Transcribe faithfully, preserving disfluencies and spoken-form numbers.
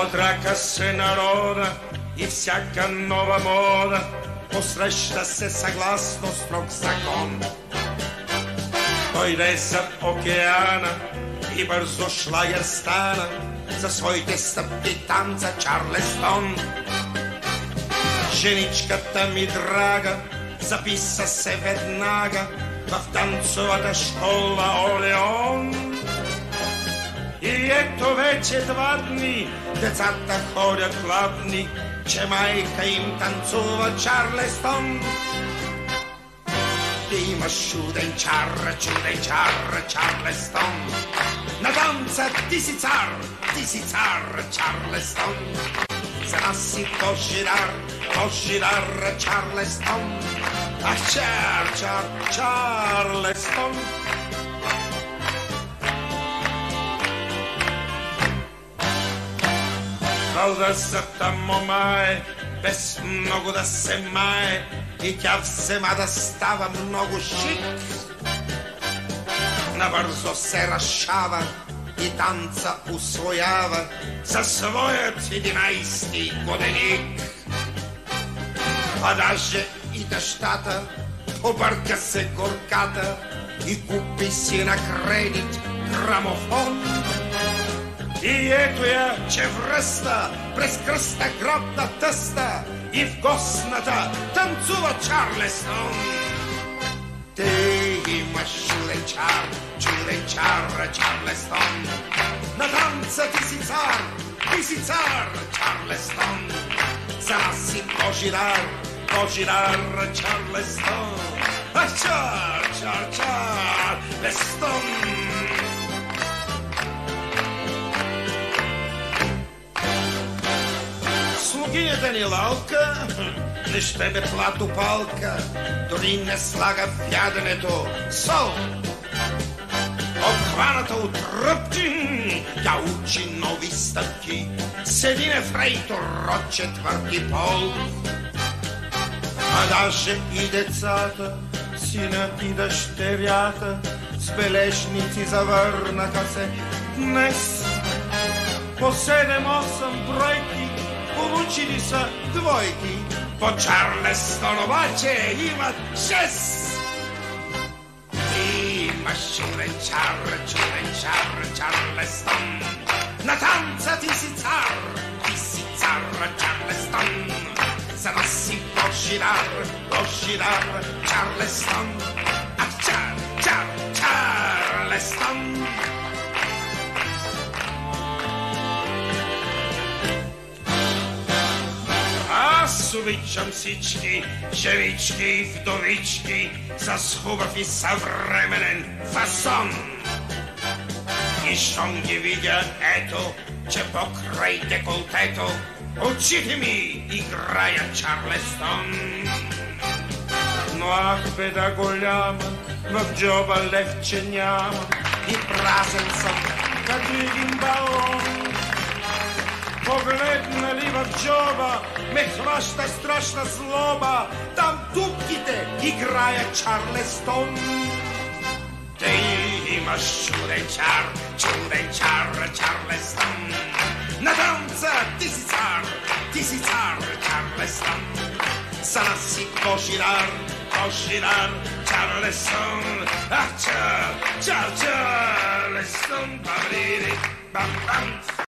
От рака се народа и всяка нова мода посреща се съгласно строг закон. Дойде за океана и бързо шлагер стана за своите стъпки танца Чарлестон. Женичката ми драга записа се веднага в танцовата школа Олеон. И ето вече два дни децата ходят гладни, че майка им танцува Чарлестон. Ти имаш чуден чар, чуден чар, Чарлестон. На танца ти си цар, ти си цар, Чарлестон. За нас си пожидар, пожидар, Чарлестон. Ах, чар, чар, Чарлестон. Вълдъсата мома е, без много да се мае, и тя взема да става много шик. Набързо се разшава и танца усвоява за своят единайсти годеник. А даже и дъщата побърка се горката и купи си на кредит грамофон. И ето я, че връста през кръста гробна тъста и в гостната танцува Чарлестон. Ти имаш чуден чар, чуден чар, Чарлестон. На танца ти си цар, ти си цар, Чарлестон. За нас си пожидар, пожидар, Чарлестон. А чар, чар, Чарлестон. Слугинята ни лалка не ще бе платопалка, дори не слага в яденето сол. Обхваната от ръбки, тя учи нови стъпки, седи ефрейтор от четвърти пол. А даже и децата, синът и дъщерята, с бележници завърнаха се днес. По седем-осем бройки получили са двойки, по Чарлестон обаче имат шест. Имаш чуден чар, чуден чар, Чарлестон. На танца ти си цар, ти си цар, Чарлестон. За нас си пожидар, пожидар, Чарлестон. Ах, чар, чар, Чарлестон. Аз обичам всички женички и вдовички с хубав и съвременен фасон. И щом ги видя, ето, че покрай деколтето очите ми играят Чарлестон. Но ах, беда голяма, в джоба левче няма и празен съм като един балон. Погледнали в джоба, ме хваща страшна злоба, там дупките играят Чарлестон. Ти имаш чуден чар, чуден чар, Чарлестон. На танца ти си цар, ти си цар, Чарлестон. За нас си пожидар, пожидар, Чарлестон. Ах, чар, чар, Чарлестон, бам-бам.